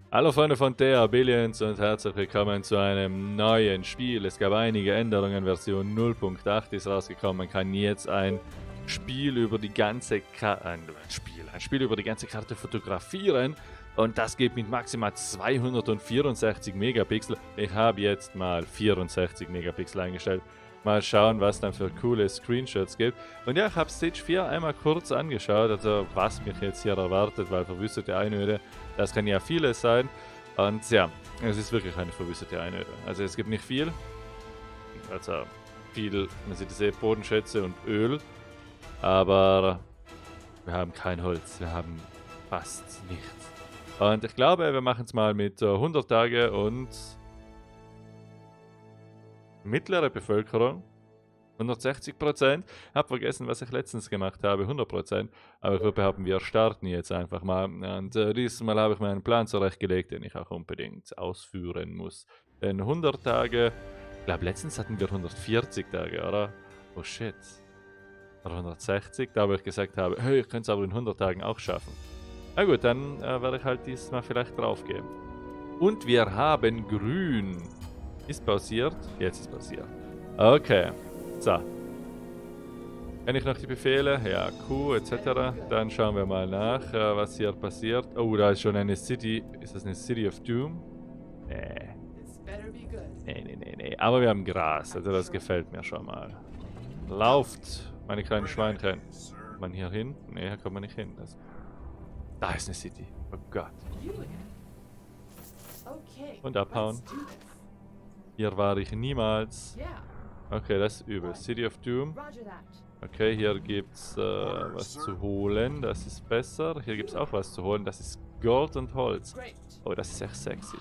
Hallo Freunde von TR Billions und herzlich willkommen zu einem neuen Spiel. Es gab einige Änderungen, Version 0.8 ist rausgekommen. Man kann jetzt ein Spiel über die ganze Karte fotografieren und das geht mit maximal 264 Megapixel. Ich habe jetzt mal 64 Megapixel eingestellt. Mal schauen, was dann für coole Screenshots gibt. Und ja, ich habe Stage 4 einmal kurz angeschaut, also was mich jetzt hier erwartet, weil verwüstete Einöde, das kann ja vieles sein. Und ja, es ist wirklich eine verwüstete Einöde. Also es gibt nicht viel. Also viel, man sieht es Bodenschätze und Öl. Aber wir haben kein Holz, wir haben fast nichts. Und ich glaube, wir machen es mal mit 100 Tage und mittlere Bevölkerung, 160%. Hab vergessen, was ich letztens gemacht habe, 100%. Aber ich würde behaupten, wir starten jetzt einfach mal. Und dieses Mal habe ich mir einen Plan zurechtgelegt, den ich auch unbedingt ausführen muss. Denn 100 Tage, ich glaube letztens hatten wir 140 Tage, oder? Oh shit. Oder 160, da wo ich gesagt habe, hey, ich könnte es aber in 100 Tagen auch schaffen. Na gut, dann werde ich halt dieses Mal vielleicht draufgehen. Und wir haben grün. Ist pausiert? Jetzt ist pausiert. Okay. So. Kenne ich noch die Befehle? Ja, Q etc. Dann schauen wir mal nach, was hier passiert. Oh, da ist schon eine City. Ist das eine City of Doom? Nee. Nee. Aber wir haben Gras, also das gefällt mir schon mal. Lauft, meine kleinen Schweinchen. Kommt man hier hin? Nee, hier kommt man nicht hin. Da ist eine City. Oh Gott. Und abhauen. Hier war ich niemals. Okay, das ist übel. City of Doom. Okay, hier gibt's was zu holen. Das ist besser. Hier gibt's auch was zu holen. Das ist Gold und Holz. Oh, das ist echt sexy.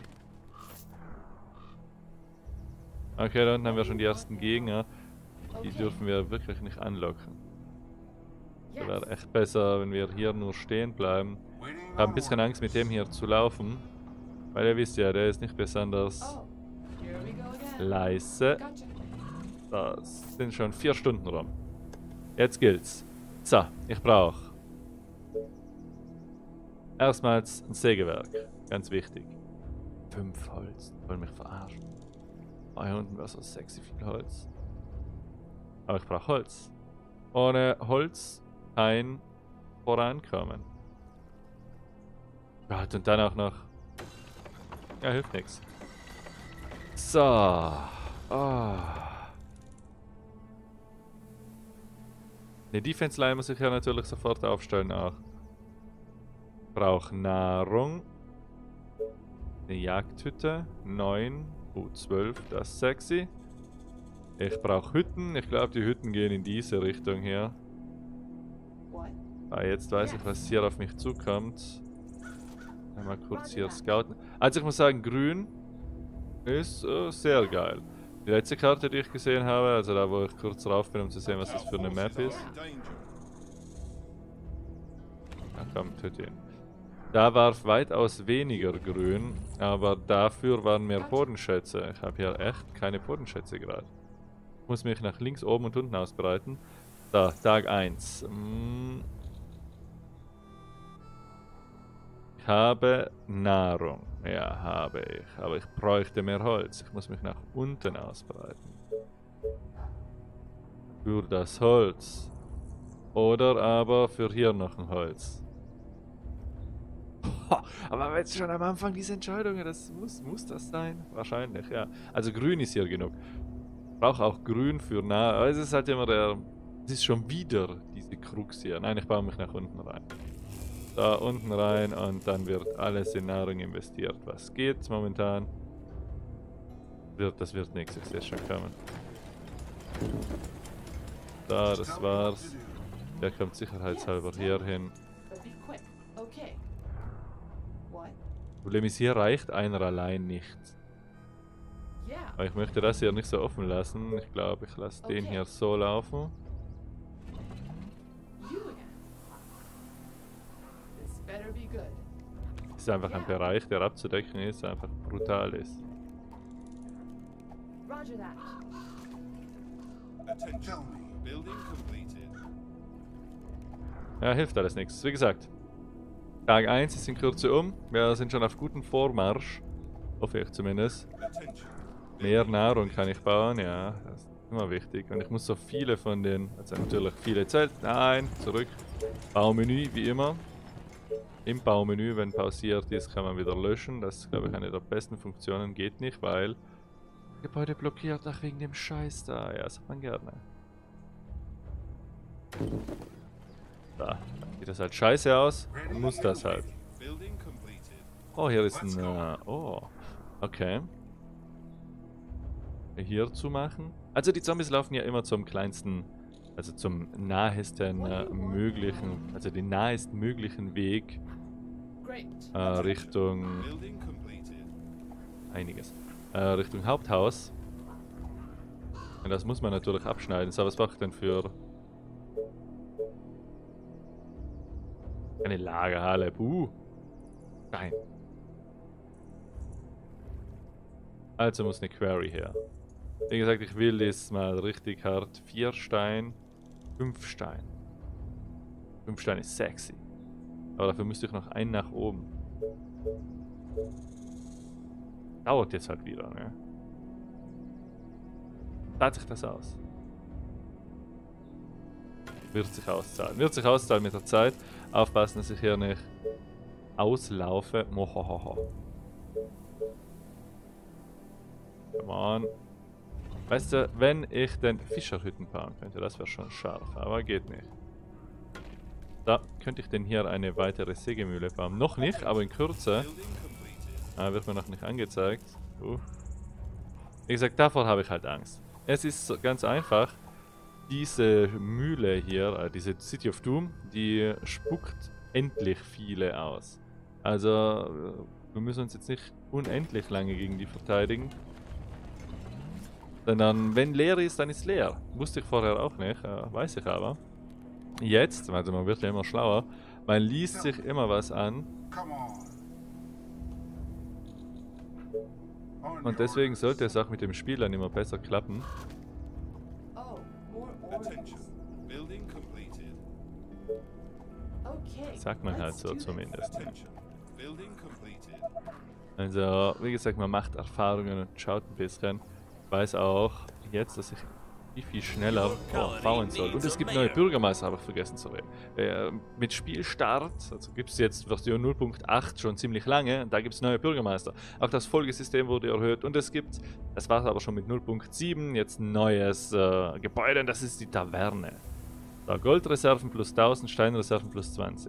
Okay, da unten haben wir schon die ersten Gegner. Die dürfen wir wirklich nicht anlocken. Das wäre echt besser, wenn wir hier nur stehen bleiben. Ich habe ein bisschen Angst, mit dem hier zu laufen. Weil ihr wisst ja, der ist nicht besonders leise. Das sind schon 4 Stunden rum. Jetzt gilt's. So, ich brauche erstmals ein Sägewerk. Ganz wichtig. 5 Holz. Wollen mich verarschen. Oh, hier unten wäre so sexy viel Holz. Aber ich brauche Holz. Ohne Holz kein Vorankommen. Gott, und dann auch noch. Ja, hilft nichts. So. Oh. Eine Defense-Line muss ich ja natürlich sofort aufstellen auch. Ich brauche Nahrung. Eine Jagdhütte. 9. 12, das ist sexy. Ich brauche Hütten. Ich glaube, die Hütten gehen in diese Richtung hier. Ah, jetzt weiß ich, was hier auf mich zukommt. Mal kurz hier scouten. Also ich muss sagen, grün ist sehr geil. Die letzte Karte, die ich gesehen habe, also da wo ich kurz drauf bin, um zu sehen, was das für eine Map ist. Na komm, töte ihn. Da war weitaus weniger grün, aber dafür waren mehr Bodenschätze. Ich habe hier echt keine Bodenschätze gerade. Ich muss mich nach links, oben und unten ausbreiten. Da, Tag 1. Ich habe Nahrung. Ja, habe ich. Aber ich bräuchte mehr Holz. Ich muss mich nach unten ausbreiten. Für das Holz. Oder aber für hier noch ein Holz. Aber jetzt schon am Anfang diese Entscheidungen, das muss das sein? Wahrscheinlich, ja. Also grün ist hier genug. Ich brauche auch grün für nah. Aber es ist halt immer der. Es ist schon wieder diese Krux hier. Nein, ich baue mich nach unten rein. Da unten rein und dann wird alles in Nahrung investiert. Was geht momentan? Das wird nichts, ich sehe es schon kommen. Da, das war's. Der kommt sicherheitshalber hier hin. Problem ist, hier reicht einer allein nicht. Aber ich möchte das hier nicht so offen lassen. Ich glaube, ich lasse den hier so laufen. Das ist einfach ein Bereich, der abzudecken ist, einfach brutal ist. Ja, hilft alles nichts. Wie gesagt, Tag 1 ist in Kürze um. Wir sind schon auf gutem Vormarsch. Hoffe ich zumindest. Mehr Nahrung kann ich bauen, ja. Das ist immer wichtig. Und ich muss so viele von den, also natürlich viele Zelt. Nein, zurück. Baumenü, wie immer. Im Baumenü, wenn pausiert ist, kann man wieder löschen. Das ist, glaube ich, eine der besten Funktionen. Geht nicht, weil Gebäude blockiert, ach wegen dem Scheiß da. Ja, das hat man gerne. Da sieht das halt scheiße aus. Muss das halt. Oh, hier ist ein... oh, okay. Hier zu machen. Also die Zombies laufen ja immer zum kleinsten, also zum nahesten möglichen, also den nahestmöglichen Weg Richtung einiges. Richtung Haupthaus. Und das muss man natürlich abschneiden. So, was brauche ich denn für eine Lagerhalle? Nein. Also muss eine Quarry her. Wie gesagt, ich will das mal richtig hart. 4 Stein, 5 Stein. 5 Stein ist sexy. Aber dafür müsste ich noch einen nach oben. Dauert jetzt halt wieder, ne? Zahlt sich das aus? Wird sich auszahlen. Wird sich auszahlen mit der Zeit. Aufpassen, dass ich hier nicht auslaufe. Mohohoho. Come on. Weißt du, wenn ich den Fischerhütten bauen könnte, das wäre schon scharf, aber geht nicht. Da könnte ich denn hier eine weitere Sägemühle bauen. Noch nicht, aber in Kürze. Wird mir noch nicht angezeigt. Wie gesagt, davor habe ich halt Angst. Es ist ganz einfach. Diese Mühle hier, diese City of Doom, die spuckt endlich viele aus. Also, wir müssen uns jetzt nicht unendlich lange gegen die verteidigen. Denn dann, wenn leer ist, dann ist leer. Wusste ich vorher auch nicht, weiß ich aber. Jetzt, also man wird ja immer schlauer, man liest sich immer was an. Und deswegen sollte es auch mit dem Spiel dann immer besser klappen. Sagt man halt so zumindest. Also, wie gesagt, man macht Erfahrungen und schaut ein bisschen. Weiß auch jetzt, dass ich viel schneller bauen soll. Und es gibt neue Bürgermeister, habe ich vergessen zu reden. Mit Spielstart, also gibt es jetzt Version 0.8 schon ziemlich lange, und da gibt es neue Bürgermeister. Auch das Folgesystem wurde erhöht und es gibt, das war aber schon mit 0.7, jetzt ein neues Gebäude, und das ist die Taverne. Da Goldreserven plus 1000, Steinreserven plus 20.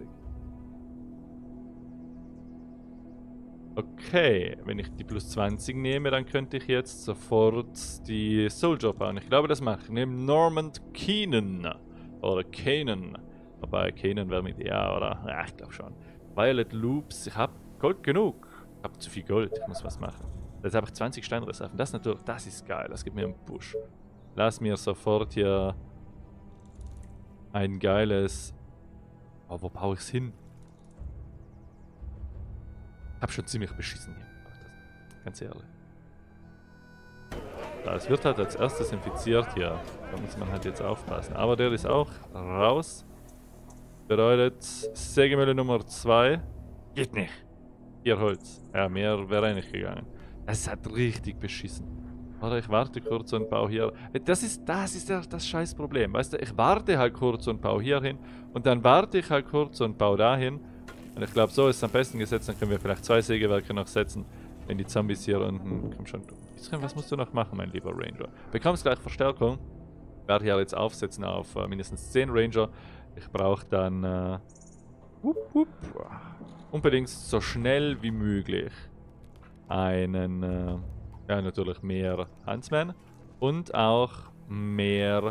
Okay, wenn ich die plus 20 nehme, dann könnte ich jetzt sofort die Soldier bauen. Ich glaube, das mache ich. Neben Normand Keenan. Oder Kanan. Wobei Kanan wäre mit ja, oder? Ja, ich glaube schon. Violet Loops. Ich habe Gold genug. Ich habe zu viel Gold. Ich muss was machen. Jetzt habe ich 20 Steinreserven. Das natürlich, das ist geil. Das gibt mir einen Push. Lass mir sofort hier ein geiles... Oh, wo baue ich es hin? Ich hab schon ziemlich beschissen hier gemacht, ganz ehrlich. Da, es wird halt als erstes infiziert hier. Da muss man halt jetzt aufpassen. Aber der ist auch raus. Bedeutet, Sägemühle Nummer 2. Geht nicht. 4 Holz. Ja, mehr wäre nicht gegangen. Das ist halt richtig beschissen. Oder ich warte kurz und baue hier. Das ist das scheiß Problem. Weißt du, ich warte halt kurz und baue hier hin. Und dann warte ich halt kurz und baue dahin. Und ich glaube, so ist es am besten gesetzt. Dann können wir vielleicht 2 Sägewerke noch setzen. Wenn die Zombies hier unten... Komm schon. Was musst du noch machen, mein lieber Ranger? Bekommst gleich Verstärkung. Ich werde hier jetzt aufsetzen auf mindestens 10 Ranger. Ich brauche dann... unbedingt so schnell wie möglich einen... ja, natürlich mehr Huntsmen. Und auch mehr...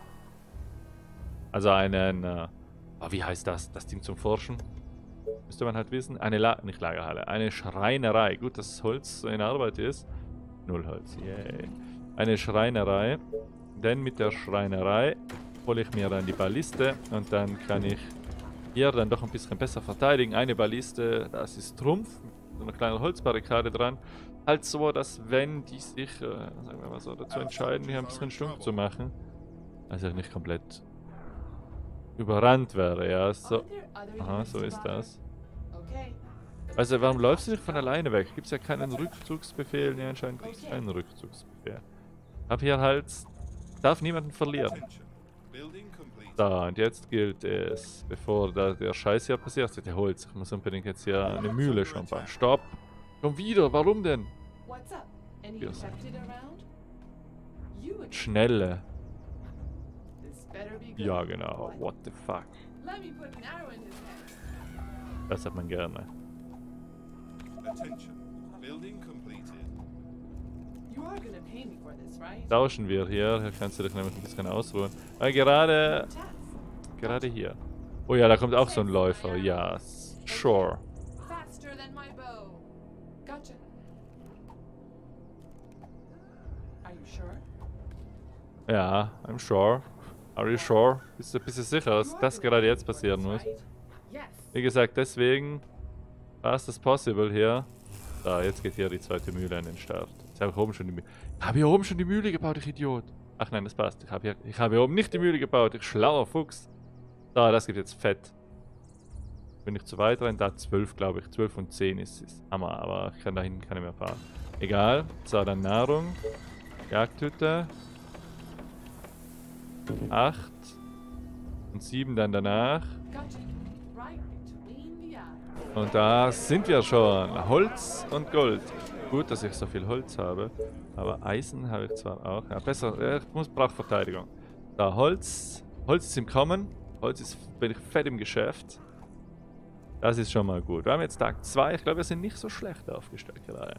Also einen... wie heißt das? Das Ding zum Forschen? Müsste man halt wissen. Nicht Lagerhalle, eine Schreinerei. Gut, dass Holz in Arbeit ist. 0 Holz, yay. Eine Schreinerei. Denn mit der Schreinerei hole ich mir dann die Balliste und dann kann ich hier dann doch ein bisschen besser verteidigen. Eine Balliste, das ist Trumpf, mit so einer kleinen Holzbarrikade dran. Halt so, dass wenn die sich, sagen wir mal so, dazu entscheiden, hier ein bisschen stumpf zu machen, also nicht komplett überrannt wäre, ja. So. Aha, so ist das. Okay. Also warum läufst du nicht von alleine weg? Gibt es ja keinen Rückzugsbefehl? Ne, anscheinend gibt es keinen Rückzugsbefehl. Hab hier halt... Darf niemanden verlieren. Da, und jetzt gilt es, bevor der Scheiß hier passiert, der Holz. Ich muss unbedingt jetzt hier eine Mühle schon bauen. Stopp! Schon wieder, warum denn? What's up? Any Yes. infected around? You again. Schnelle. This better be good. Ja, genau. What the fuck? Let me put an arrow in his head. Das hat man gerne. Attention. Building completed. You are gonna pay me for this, right? Tauschen wir hier. Hier kannst du dich nämlich ein bisschen ausruhen. Gerade hier. Oh ja, da kommt auch so ein Läufer. Ja, sure. Faster than my bow. Gotcha. Are you sure? Ja, I'm sure. Are you sure? Bist du sicher, dass das gerade jetzt passieren muss? Yes. Wie gesagt, deswegen fast as possible hier. Da, jetzt geht hier die zweite Mühle an den Start. Jetzt habe ich oben schon die Mühle. Ich habe hier oben schon die Mühle gebaut, ich Idiot. Ach nein, das passt. Ich habe hier oben nicht die Mühle gebaut, ich schlauer Fuchs. Da, das gibt jetzt Fett. Wenn ich zu weit rein, da 12 glaube ich. 12 und 10 ist Hammer, aber ich kann da hinten keine mehr fahren. Egal. So, dann Nahrung. Jagdhütte. 8. Und 7 dann danach. Gotcha. Right between the eyes. Und da sind wir schon. Holz und Gold. Gut, dass ich so viel Holz habe. Aber Eisen habe ich zwar auch. Ja, besser. Ich brauche Verteidigung. Da, Holz. Holz ist im Kommen. Bin ich fett im Geschäft. Das ist schon mal gut. Wir haben jetzt Tag 2. Ich glaube, wir sind nicht so schlecht aufgestellt gerade.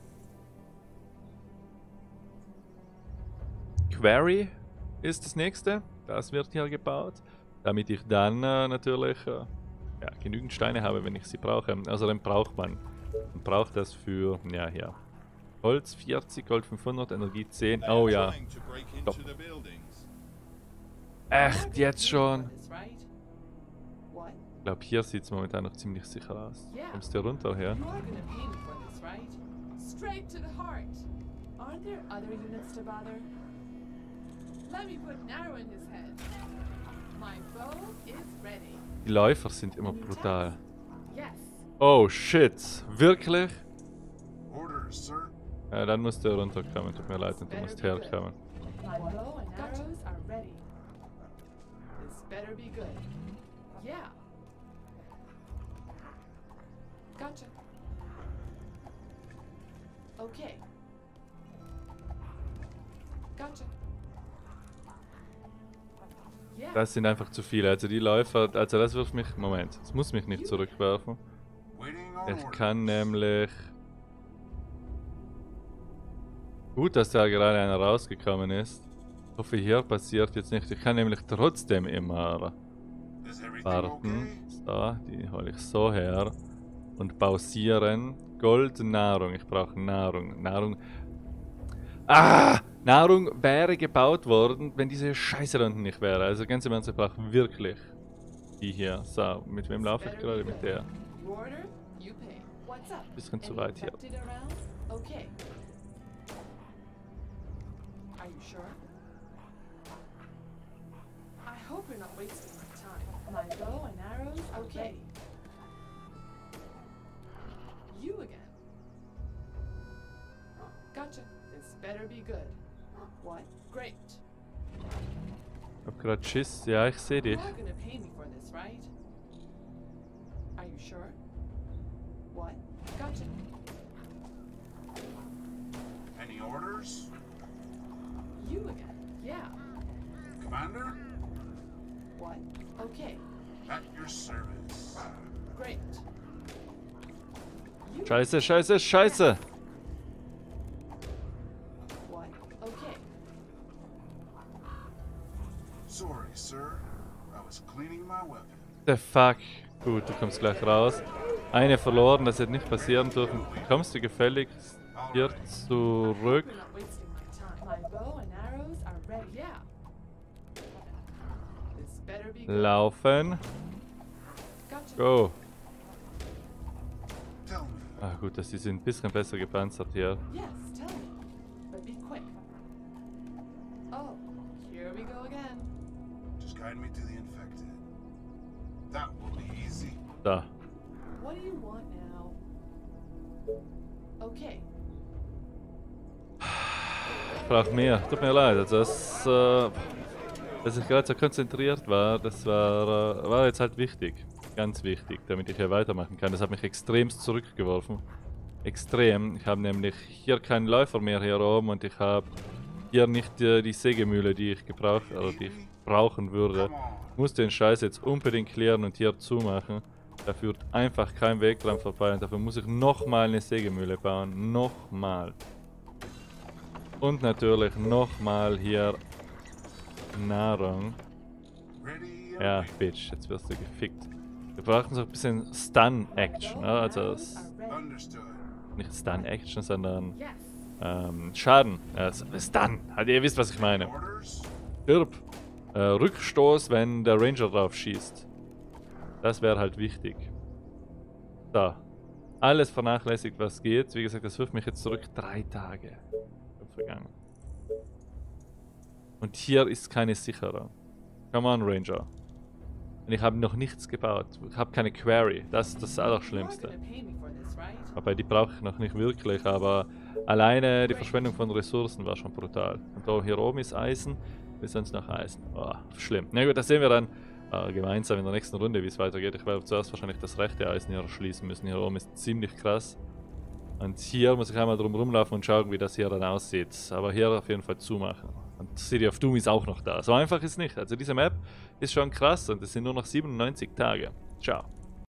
Quarry ist das nächste. Das wird hier gebaut. Damit ich dann natürlich ja, genügend Steine habe, wenn ich sie brauche. Also dann braucht man. Man braucht das für, ja, hier. Holz 40, Gold 500, Energie 10. Oh ja. Stopp. Echt, jetzt schon? This, right? What? Ich glaube, hier sieht es momentan noch ziemlich sicher aus. Kommst du runter her? You are gonna pay me for this, right? Straight to the heart. Aren't there other units to bother? Let me put an arrow in his head. My bow is ready. Die Läufer sind immer brutal. Yes. Oh shit, wirklich? Orders, sir. Ja, dann musst du runterkommen. Tut mir leid, und du musst herkommen. My bow and arrows are ready. This better be good. Yeah. Gotcha. Okay. Gotcha. Yeah. Das sind einfach zu viele. Also die Läufer, also das wirft mich. Moment, es muss mich nicht zurückwerfen. Waiting on Ich orders. kann nämlich. Gut, dass da gerade einer rausgekommen ist. Ich hoffe, hier passiert jetzt nicht. Ich kann nämlich trotzdem immer Is everything warten. okay? So, die hole ich so her. Und pausieren. Gold, Nahrung. Ich brauche Nahrung. Nahrung wäre gebaut worden, wenn diese Scheiße da unten nicht wäre. Also ganz im Ernst, ich brauche wirklich die hier. So, mit wem laufe ich gerade? Mit der. You order, you pay. What's up? Bisschen zu Any weit hier. infected around? Okay. Are you sure? I hope you're not wasting my time. My bow and arrows are ready. You again. Gotcha. This better be good. What? Great. Ich hab grad Schiss. Ja, ich sehe You dich. are gonna pay me for this, right? Are you sure? What? Gotcha. Any orders? You again. Yeah. Commander? What? Okay. At your service. Great. You Scheiße, scheiße, scheiße! What? Okay. Sorry, sir. I was cleaning my weapon. The fuck? Gut, du kommst gleich raus. Eine verloren, das hätte nicht passieren dürfen. Kommst du gefälligst hier zurück? We're not wasting my time. My bow and arrows are ready. Yeah. This better be good. Laufen. Gotcha. Go. Tell me. Ah gut, dass die sind ein bisschen besser gepanzert hier. Yes, tell me. But be quick. Oh, here we go again. Just guide me to the infected. That will be easy. Da. What do you want now? Okay. Ich brauche mehr. Tut mir leid. Also dass ich gerade so konzentriert war, das war jetzt halt wichtig. Ganz wichtig, damit ich hier weitermachen kann. Das hat mich extremst zurückgeworfen. Extrem. Ich habe nämlich hier keinen Läufer mehr hier oben und ich habe hier nicht die Sägemühle, die ich brauchen würde. Come on. Ich muss den Scheiß jetzt unbedingt klären und hier zumachen. Da führt einfach kein Weg dran vorbei und dafür muss ich nochmal eine Sägemühle bauen. Nochmal. Und natürlich nochmal hier Nahrung. Ready and Ja, Bitch, jetzt wirst du gefickt. Wir brauchen so ein bisschen Stun-Action, ja? Also Arrows are ready. understood. nicht Stun-Action, sondern Yes. Schaden. Stun, halt, ihr wisst, was ich meine. Orders? Stirb. Rückstoß, wenn der Ranger drauf schießt. Das wäre halt wichtig. So. Alles vernachlässigt, was geht. Wie gesagt, das wirft mich jetzt zurück. 3 Tage sind vergangen. Und hier ist keine Sicherung. Come on, Ranger. Und ich habe noch nichts gebaut. Ich habe keine Quarry. Das ist das You're Allerschlimmste. gonna pay me for this, right? Wobei, die brauche ich noch nicht wirklich, aber alleine die Verschwendung von Ressourcen war schon brutal. Und da hier oben ist Eisen, wir sind noch Eisen. Oh, schlimm. Na gut, das sehen wir dann gemeinsam in der nächsten Runde, wie es weitergeht. Ich werde zuerst wahrscheinlich das rechte Eisen hier erschließen müssen. Hier oben ist ziemlich krass. Und hier muss ich einmal drum rumlaufen und schauen, wie das hier dann aussieht. Aber hier auf jeden Fall zumachen. Und City of Doom ist auch noch da. So einfach ist nicht. Also diese Map ist schon krass und es sind nur noch 97 Tage. Ciao.